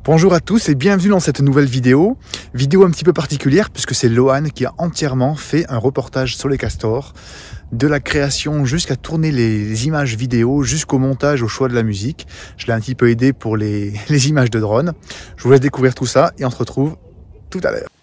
Bonjour à tous et bienvenue dans cette nouvelle vidéo. Vidéo un petit peu particulière puisque c'est Lohan qui a entièrement fait un reportage sur les castors. De la création jusqu'à tourner les images vidéo, jusqu'au montage, au choix de la musique. Je l'ai un petit peu aidé pour les images de drone. Je vous laisse découvrir tout ça et on se retrouve tout à l'heure.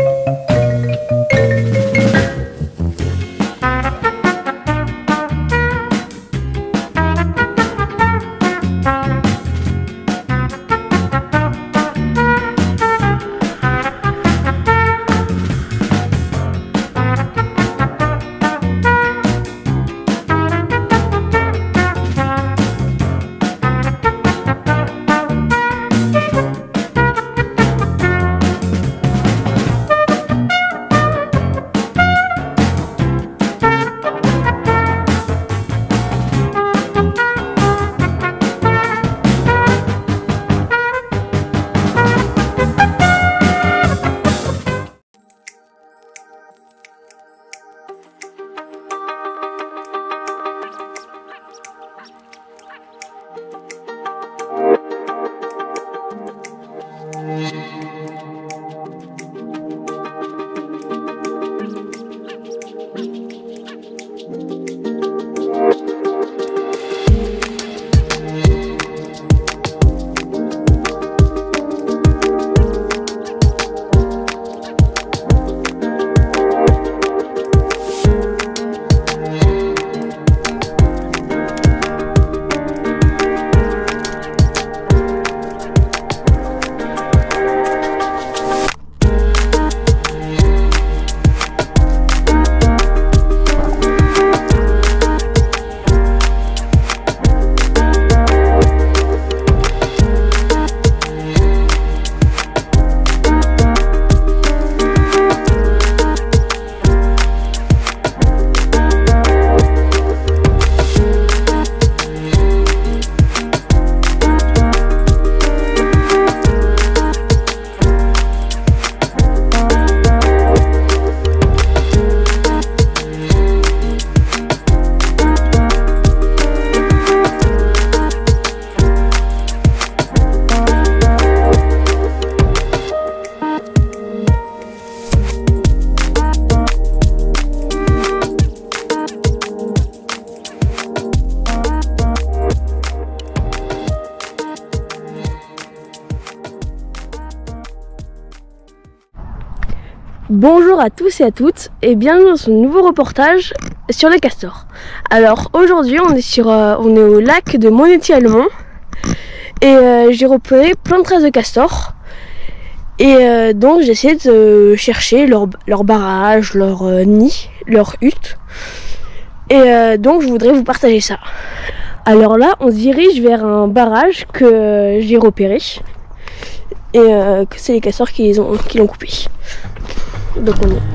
Bonjour à tous et à toutes et bienvenue dans ce nouveau reportage sur les castors. Alors aujourd'hui on est au lac de Monetti-Allemont et j'ai repéré plein de traces de castors et donc j'ai essayé de chercher leur barrage, leur nid, leur hutte et donc je voudrais vous partager ça. Alors là on se dirige vers un barrage que j'ai repéré et que c'est les castors qui l'ont coupé. Donc on est.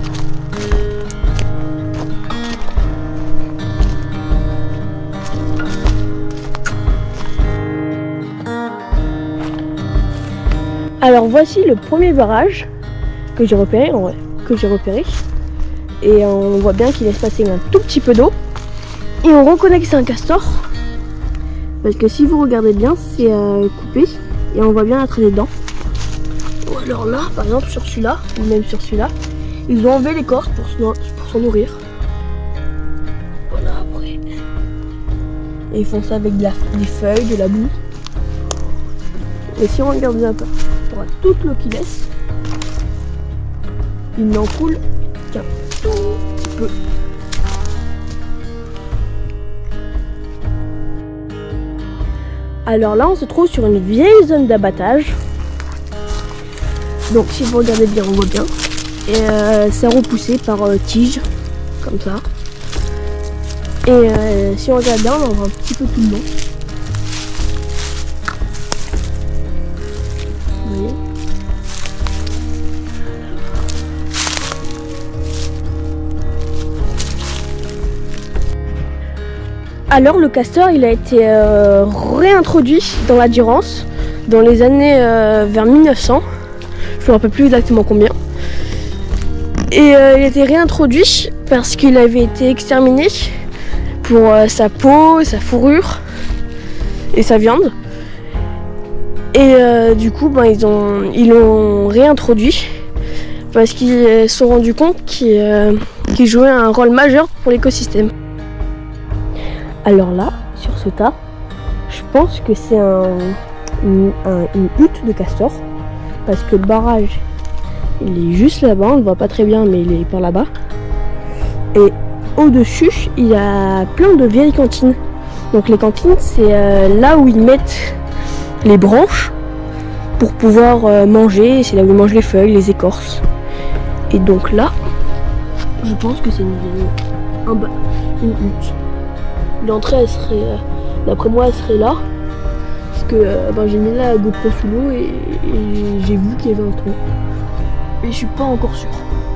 Alors voici le premier barrage que j'ai repéré, et on voit bien qu'il laisse passer un tout petit peu d'eau et on reconnaît que c'est un castor parce que si vous regardez bien c'est coupé et on voit bien la trace des dents. Ou alors là par exemple sur celui-là ou même sur celui-là ils ont enlevé l'écorce pour s'en nourrir. Voilà après. Et ils font ça avec des feuilles, de la boue. Et si on regarde bien un peu, on voit toute l'eau qu'ils laissent. Il n'en coule qu'un tout petit peu. Alors là on se trouve sur une vieille zone d'abattage. Donc si vous regardez bien on voit bien. Et c'est repoussé par tige, comme ça. Et si on regarde bien, on en voit un petit peu tout le long. Vous voyez ? Alors le castor, il a été réintroduit dans la Durance dans les années vers 1900. Je ne me rappelle plus exactement combien. Et il a été réintroduit parce qu'il avait été exterminé pour sa peau, sa fourrure et sa viande. Et du coup, ben, ils l'ont réintroduit parce qu'ils se sont rendus compte qu'il jouait un rôle majeur pour l'écosystème. Alors là, sur ce tas, je pense que c'est une hutte de castor parce que le barrage, il est juste là-bas, on ne le voit pas très bien, mais il est par là-bas. Et au-dessus, il y a plein de vieilles cantines. Donc les cantines, c'est là où ils mettent les branches pour pouvoir manger. C'est là où ils mangent les feuilles, les écorces. Et donc là, je pense que c'est une hutte. L'entrée, elle serait, d'après moi, elle serait là. Parce que ben, j'ai mis la GoPro sous l'eau et j'ai vu qu'il y avait un trou. Et je suis pas encore sûre.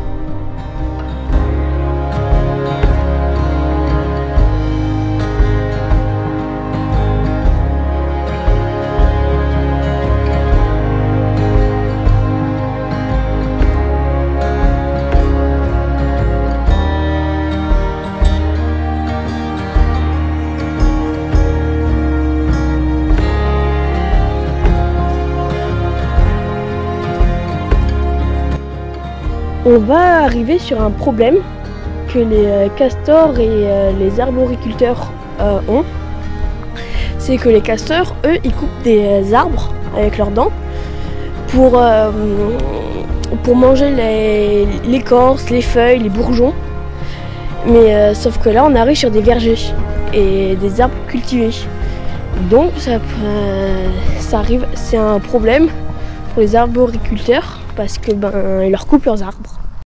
On va arriver sur un problème que les castors et les arboriculteurs ont. C'est que les castors, eux, ils coupent des arbres avec leurs dents pour manger l'écorce, les feuilles, les bourgeons. Mais sauf que là, on arrive sur des vergers et des arbres cultivés. Donc ça arrive, c'est un problème pour les arboriculteurs parce que ben ils leur coupent leurs arbres.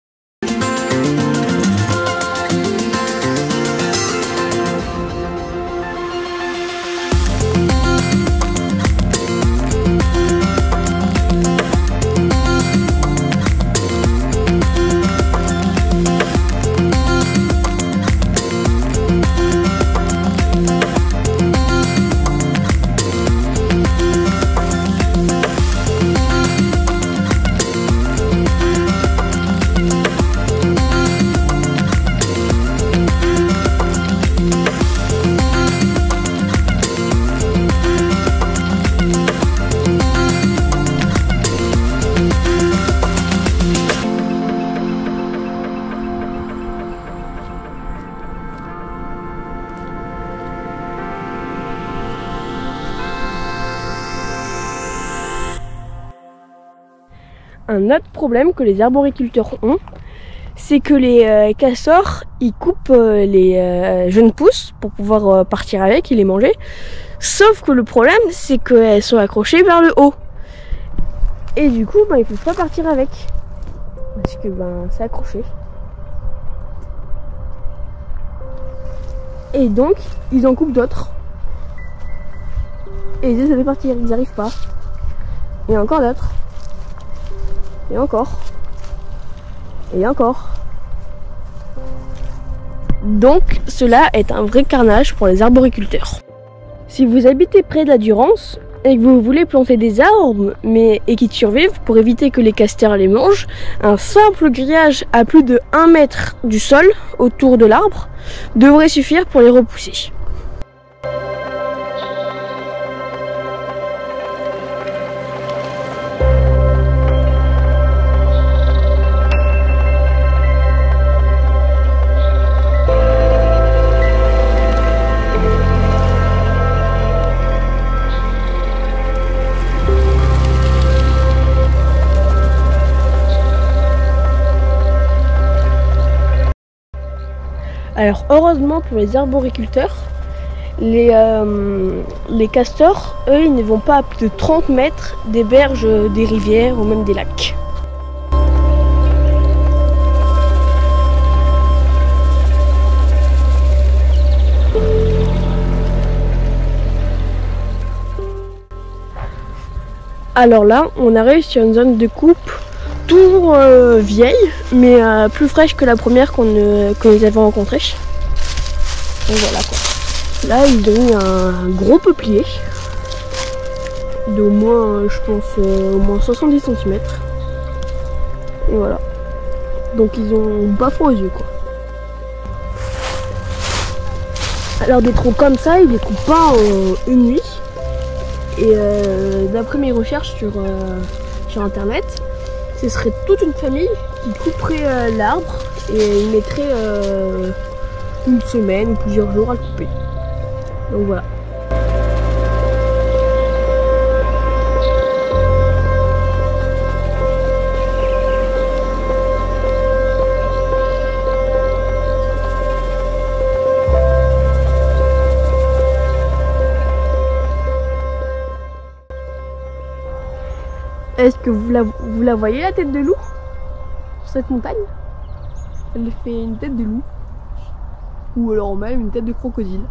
Un autre problème que les arboriculteurs ont, c'est que les castors, ils coupent les jeunes pousses pour pouvoir partir avec et les manger. Sauf que le problème, c'est qu'elles sont accrochées vers le haut. Et du coup, ben, ils ne peuvent pas partir avec. Parce que ben, c'est accroché. Et donc, ils en coupent d'autres. Et ils essaient de partir, ils n'y arrivent pas. Et encore d'autres. Et encore. Et encore. Donc cela est un vrai carnage pour les arboriculteurs. Si vous habitez près de la Durance et que vous voulez planter des arbres et qui survivent pour éviter que les castors les mangent, un simple grillage à plus de 1 mètre du sol autour de l'arbre devrait suffire pour les repousser. Alors heureusement pour les arboriculteurs, les castors, eux, ils ne vont pas à plus de 30 mètres des berges des rivières ou même des lacs. Alors là, on arrive sur une zone de coupe toujours vieille, mais plus fraîche que la première que nous avons rencontrée. Donc voilà quoi. Là, ils ont eu un gros peuplier d'au moins, je pense, au moins 70 cm. Et voilà. Donc ils ont pas froid aux yeux quoi. Alors des troncs comme ça, ils les coupent pas en une nuit. Et d'après mes recherches sur internet, ce serait toute une famille qui couperait l'arbre et il mettrait une semaine ou plusieurs jours à le couper. Donc voilà. Est-ce que vous la voyez, la tête de loup sur cette montagne? Elle fait une tête de loup. Ou alors même une tête de crocodile.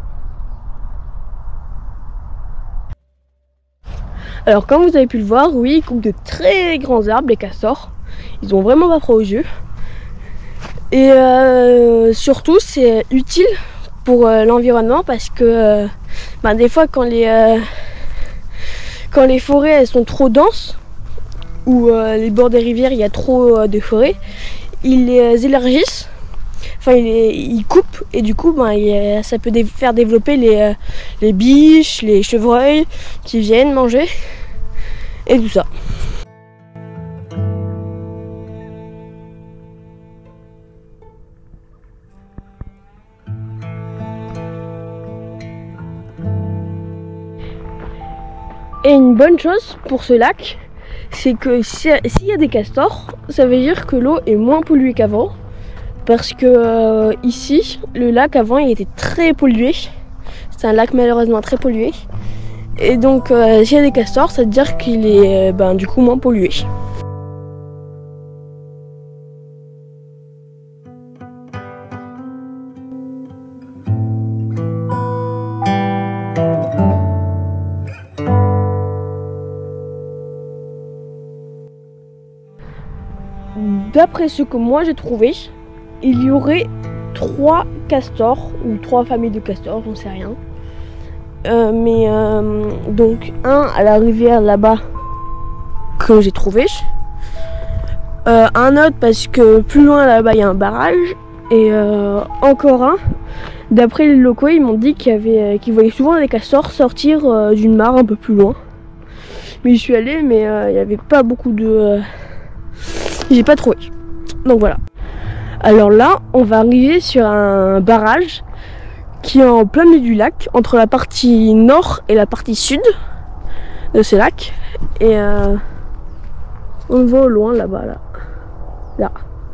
Alors comme vous avez pu le voir, oui, ils coupent de très grands arbres, les castors. Ils ont vraiment pas froid aux yeux. Et surtout c'est utile pour l'environnement parce que des fois quand les forêts elles sont trop denses, ou les bords des rivières il y a trop de forêts, ils les élargissent, enfin ils coupent et du coup ça peut faire développer les biches, les chevreuils qui viennent manger et tout ça. Et une bonne chose pour ce lac, c'est que s'il y a des castors, ça veut dire que l'eau est moins polluée qu'avant. Parce que ici, le lac avant, il était très pollué. C'est un lac malheureusement très pollué. Et donc, s'il y a des castors, ça veut dire qu'il est du coup moins pollué. D'après ce que moi j'ai trouvé, il y aurait 3 castors ou 3 familles de castors, j'en sais rien. Donc un à la rivière là-bas que j'ai trouvé, un autre parce que plus loin là-bas il y a un barrage, et encore un. D'après les locaux, ils m'ont dit qu'ils voyaient souvent des castors sortir d'une mare un peu plus loin. Mais j'y suis allée, mais il n'y avait pas beaucoup de... J'ai pas trouvé. Donc voilà. Alors là, on va arriver sur un barrage qui est en plein milieu du lac, entre la partie nord et la partie sud de ce lac. Et on le voit au loin là-bas, là.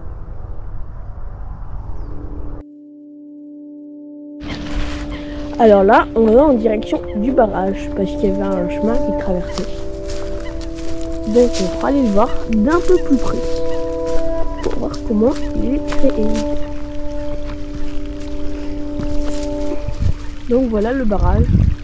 Alors là, on va en direction du barrage parce qu'il y avait un chemin qui traversait. Donc on va aller le voir d'un peu plus près pour voir comment il est créé. Donc voilà le barrage.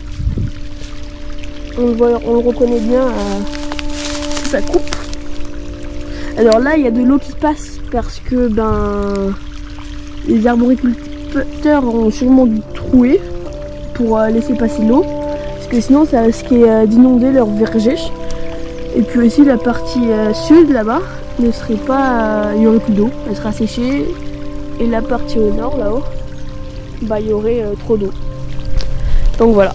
On le reconnaît bien, ça coupe. Alors là, il y a de l'eau qui passe parce que les arboriculteurs ont sûrement dû trouer pour laisser passer l'eau, parce que sinon ça risquait d'inonder leur verger. Et puis aussi la partie sud là-bas ne serait pas, il y aurait plus d'eau, elle sera séchée. Et la partie au nord là-haut, il y aurait trop d'eau. Donc voilà.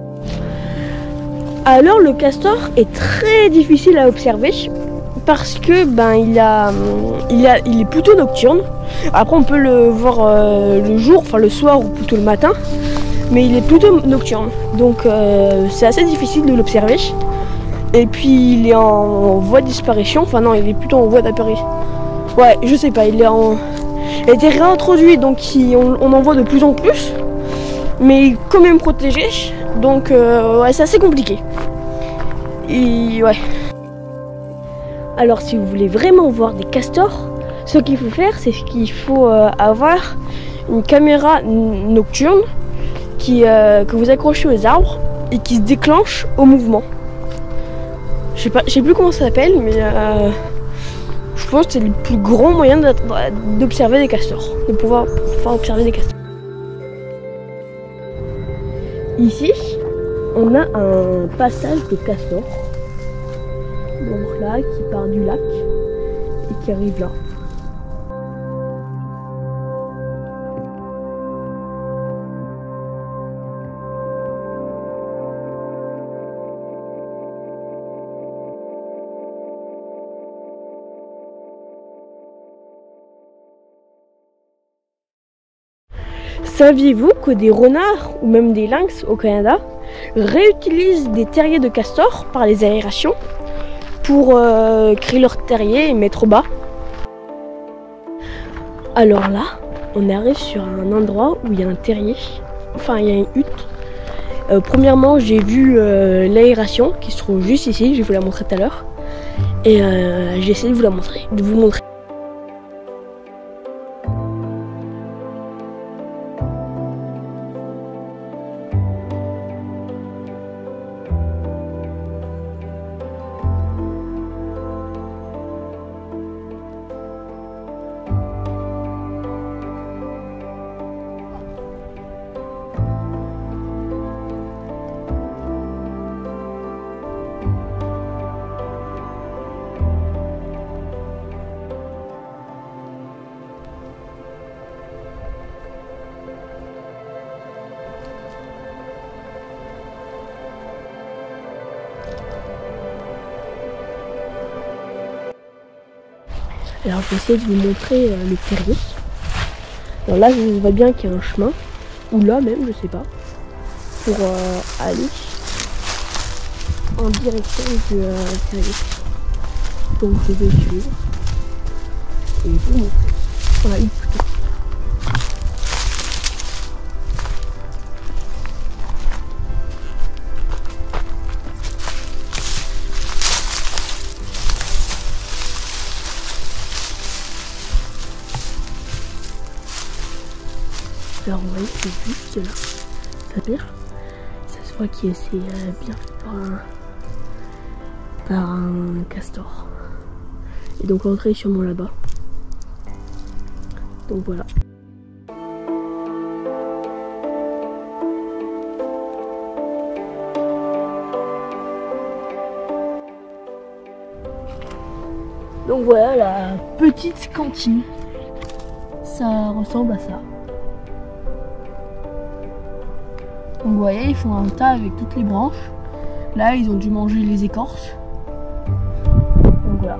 Alors le castor est très difficile à observer parce que il est plutôt nocturne. Après on peut le voir le jour, enfin le soir ou plutôt le matin, mais il est plutôt nocturne. Donc c'est assez difficile de l'observer. Et puis il est en voie de disparition, enfin non, il est plutôt en voie d'apparition. Ouais, je sais pas, il a été réintroduit, donc on en voit de plus en plus. Mais il est quand même protégé, donc ouais, c'est assez compliqué. Et ouais. Alors si vous voulez vraiment voir des castors, ce qu'il faut faire, c'est qu'il faut avoir une caméra nocturne que vous accrochez aux arbres et qui se déclenche au mouvement. Je sais plus comment ça s'appelle, mais je pense que c'est le plus grand moyen d'observer des castors, de pouvoir observer des castors. Ici, on a un passage de castor, donc là, qui part du lac et qui arrive là. Saviez-vous que des renards ou même des lynx au Canada réutilisent des terriers de castor par les aérations pour créer leur terrier et mettre au bas? Alors là, on arrive sur un endroit où il y a un terrier, enfin il y a une hutte. Premièrement, j'ai vu l'aération qui se trouve juste ici, je vais vous la montrer tout à l'heure. Et j'ai essayé de vous montrer. Alors je vais essayer de vous montrer le terrier. Alors là je vois bien qu'il y a un chemin, ou là même, je sais pas, pour aller en direction du terrier. Donc je vais suivre et vous montrer. Voilà, une photo. Alors vous voyez, c'est juste là, ça pire. Ça se voit qu'il est bien fait par un castor. Et donc l'entrée est sûrement là-bas. Donc voilà. Donc voilà la petite cantine. Ça ressemble à ça. Donc vous voyez, ils font un tas avec toutes les branches. Là, ils ont dû manger les écorces. Donc voilà.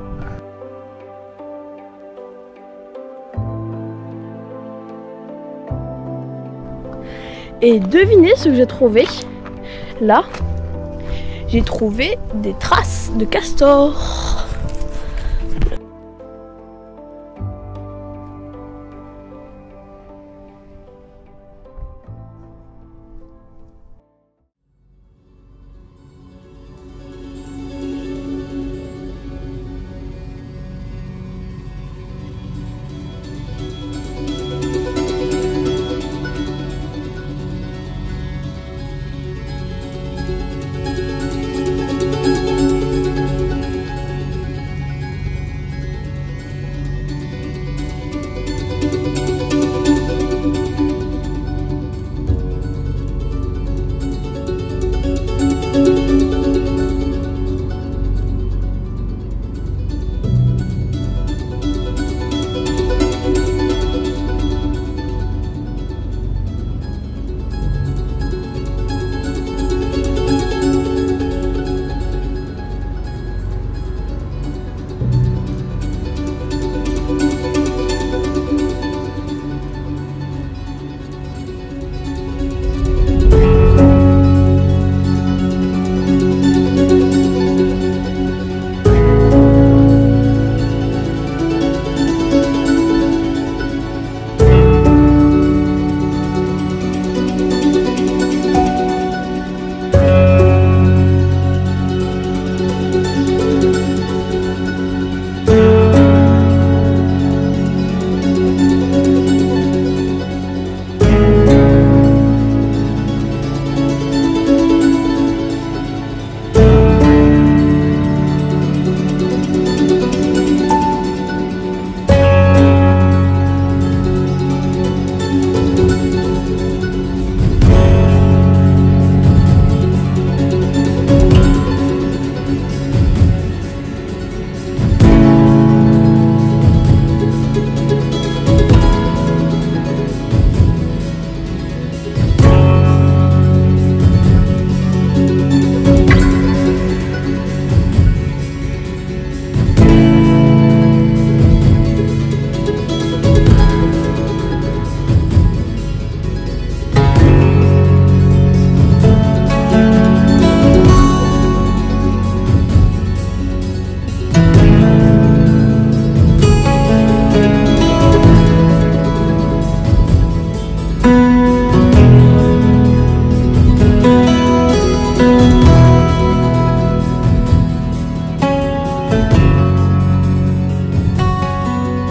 Et devinez ce que j'ai trouvé. Là, j'ai trouvé des traces de castor.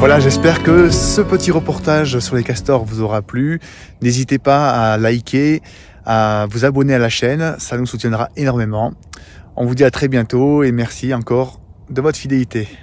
Voilà, j'espère que ce petit reportage sur les castors vous aura plu. N'hésitez pas à liker, à vous abonner à la chaîne, ça nous soutiendra énormément. On vous dit à très bientôt et merci encore de votre fidélité.